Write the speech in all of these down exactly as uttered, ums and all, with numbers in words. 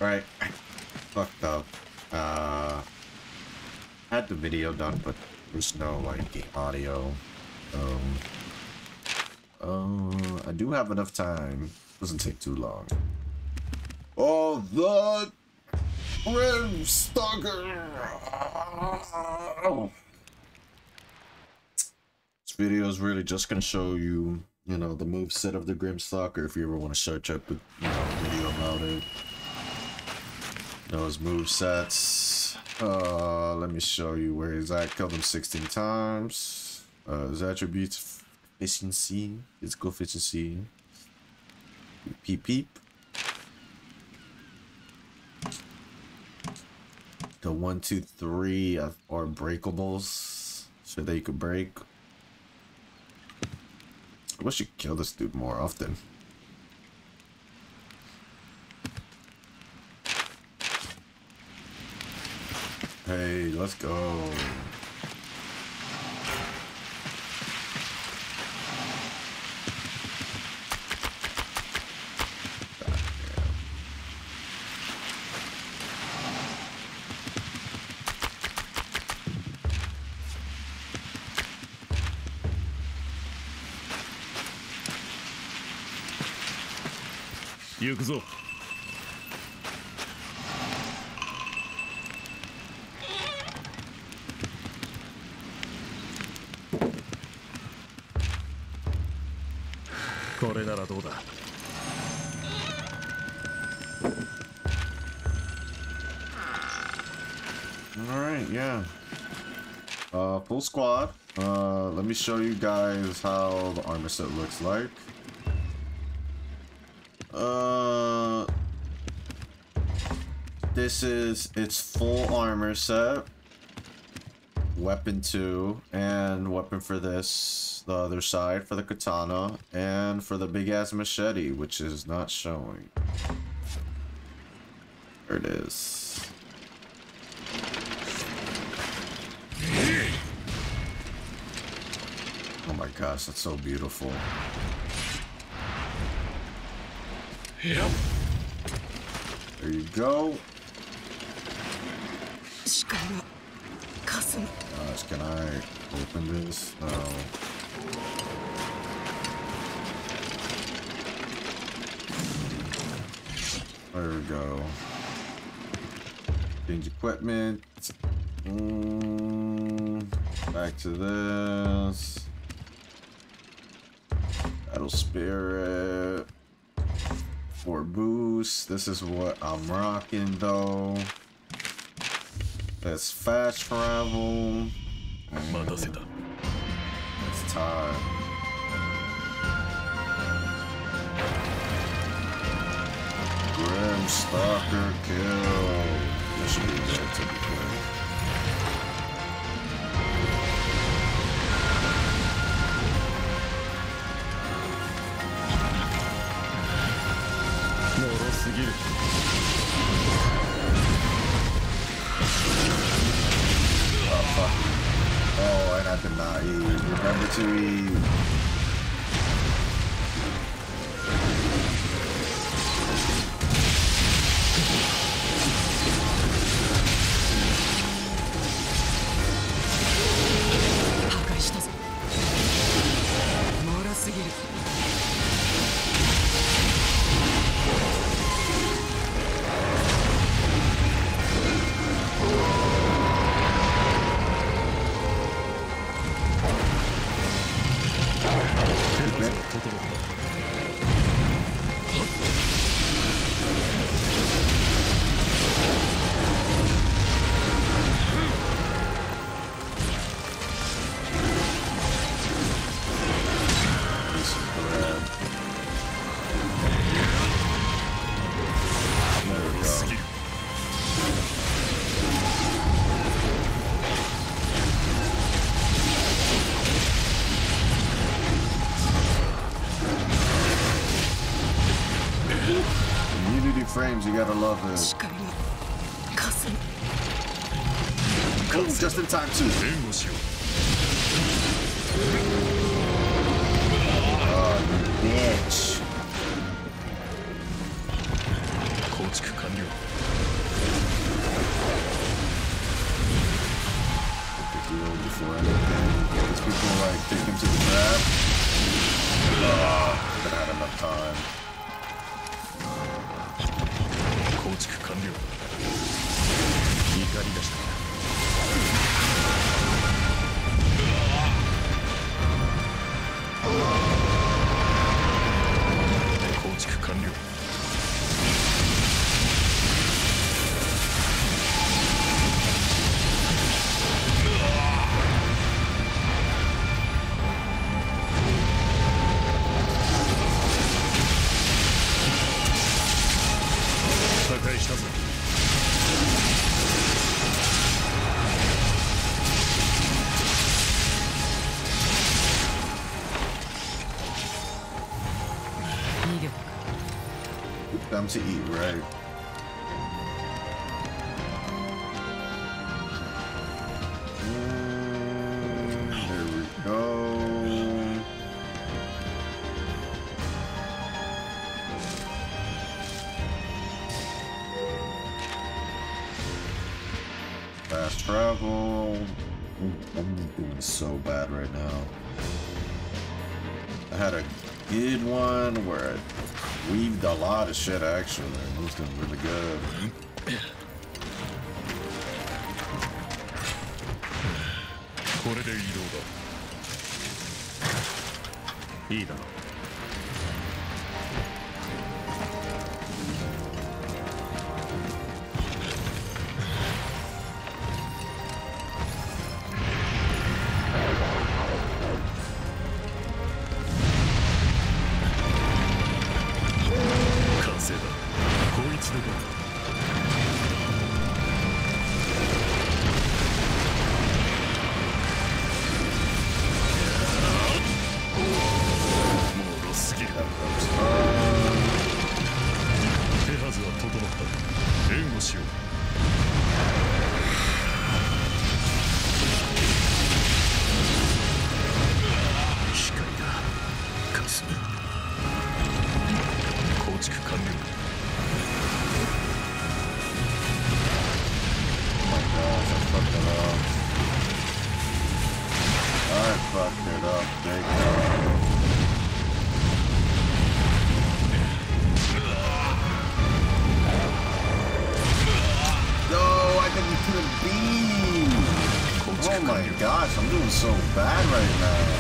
Right. Fucked up. Uh, had the video done, but there's no like game audio. Um. Uh, I do have enough time. Doesn't take too long. Oh, the Grim Stalker! This video is really just gonna show you, you know, the moveset of the Grim Stalker. If you ever want to search up a, you know, video about it. You know, his movesets. Uh, let me show you where he's at. Killed him sixteen times. Uh, his attributes. Efficiency, physical efficiency, peep peep. The one, two, three are breakables, so that you could break. I wish you could kill this dude more often. Hey, let's go. 行くぞ。これならどうだ。 Alright, yeah. Uh, full squad. Uh, let me show you guys how the armor set looks like. Uh, this is its full armor set. Weapon two, and weapon for this, the other side for the katana, and for the big ass machete, which is not showing. There it is. Oh my gosh, that's so beautiful. Yep. There you go. Gosh, can I open this? No. There we go. Change equipment. Mm, back to this. Battle Spirit. For boost. This is what I'm rocking though. Let's fast travel. It's time. Grim Stalker kill. This should be dead to be quick. Oh fuck. Oh, and I did not eat. Remember to eat. Frames, you gotta love it. Oh, just in time too. Oh, you bitch. 築完了。 Heal before anything. These people like take him to the trap. Ah, could have had enough time. 構築完了。怒り出した。構築完了。 破壊したぞ。 Time to eat, right? Mm, there we go. Fast travel. I'm doing so bad right now. I had a good one where I weaved a lot of shit actually. I was doing really good. これで移動だ。いいだろう。 Oh my gosh, I'm doing so bad right now.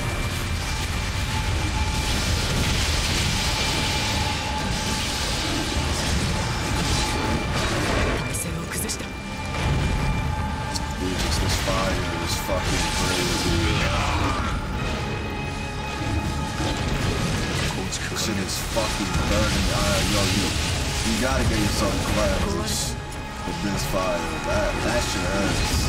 Jesus, this fire is fucking crazy. This shit is fucking burning. Uh, yo, you, you gotta get yourself cleansed with this fire. That, that shit hurts.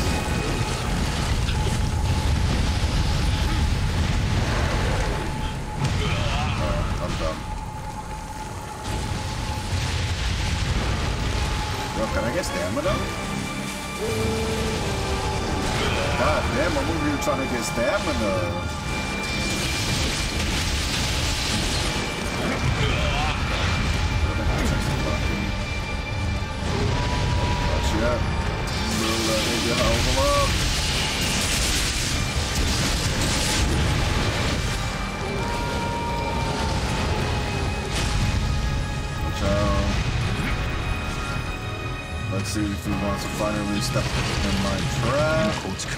Yo, can I get stamina? God damn, I'm over here trying to get stamina. Watch out. Let me hold them up. Watch out. Let's see if he wants to finally step in my trap.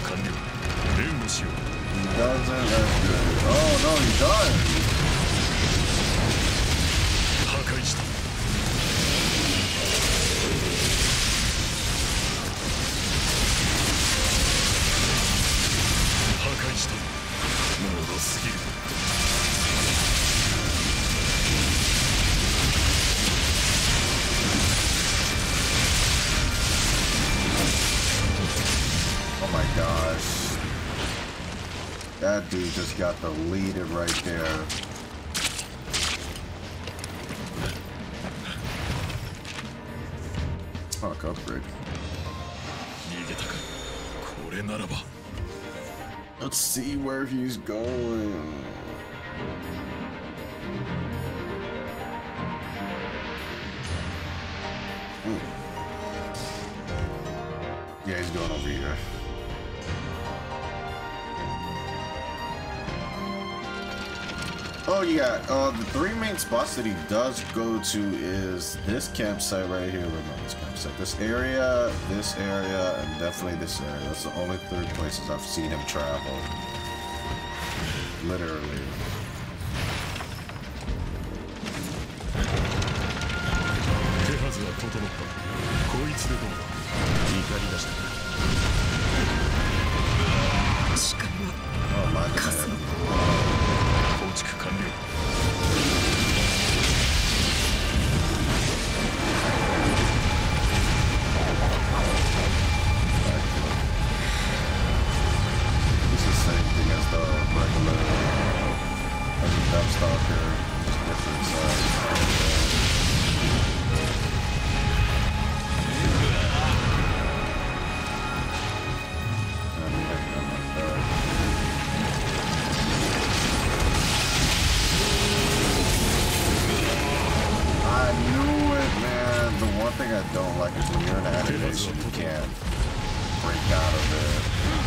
He doesn't, that's good. Oh no, he does! Oh my gosh. That dude just got deleted right there. Fuck, upgrade. Let's see where he's going. Ooh. Yeah, he's going over here. Oh yeah, uh, the three main spots that he does go to is this campsite right here. Wait, no, this campsite. This area, this area, and definitely this area. That's the only three places I've seen him travel. Literally. 手はずは整った。こいつでどうだ。怒り出した。 Oh my god. 構築完了。 It's the same thing as the regular as the Deathstalker, just different size. I knew it, man. The one thing I don't like is when you're in animation, you can't break out of it.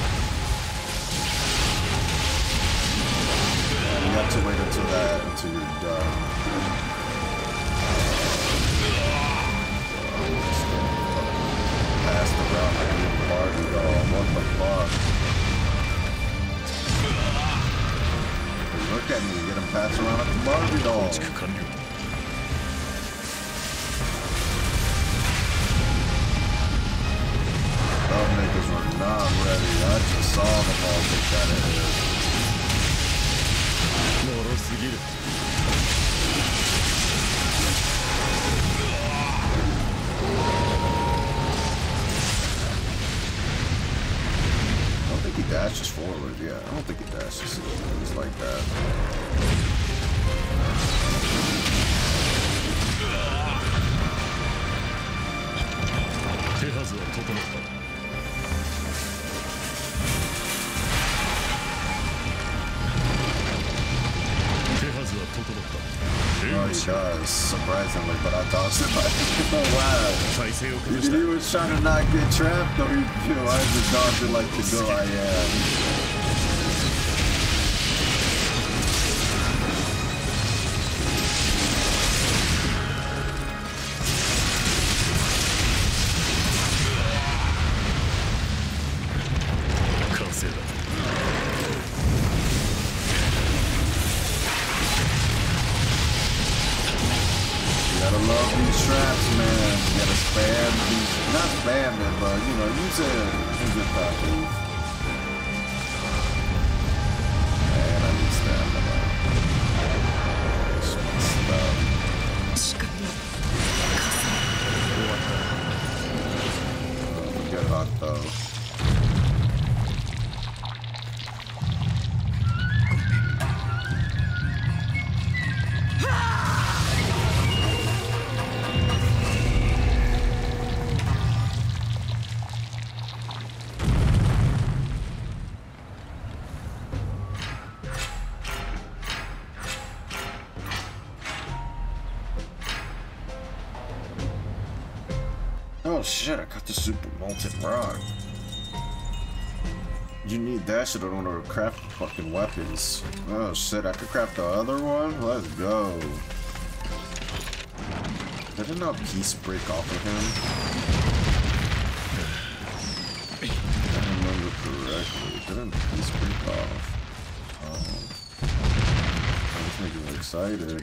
You have to wait until that, until you're done. Passed around like a little Barbie doll. What the fuck? Look at me, get him passed around like a Barbie doll. Those niggas were not ready. I just saw them all take that in here. I don't think he dashes forward. Yeah, I don't think he dashes. It's like that. Oh, he does, surprisingly, but I dodged it like, oh wow. He was trying to not get trapped, though. He, you know, I just dodged it like the go I am. Gotta love these traps, man. You gotta spam these, not spam it, but you know, use it, use it properly. Man, I need stamina. Stuff. Get hot though. Oh shit, I got the super molten rock. You need that shit in order to craft fucking weapons. Oh shit, I could craft the other one? Let's go. Did not peace break off of him? If I remember correctly, didn't peace break off? Oh. This nigga's excited.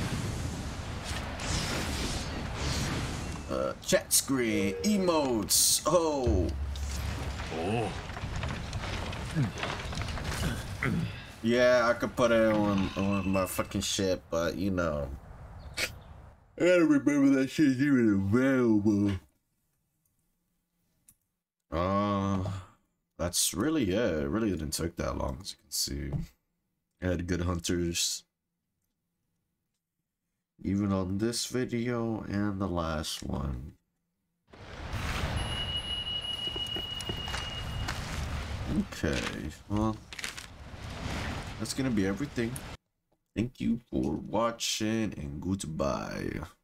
Uh, chat screen, emotes, oh. Oh. Yeah, I could put it on, on my fucking shit, but you know. I gotta remember that shit's even available. Uh, that's really it. It really didn't take that long, as you can see. I had good hunters. Even on this video and the last one. Okay, well, that's gonna be everything. Thank you for watching and goodbye.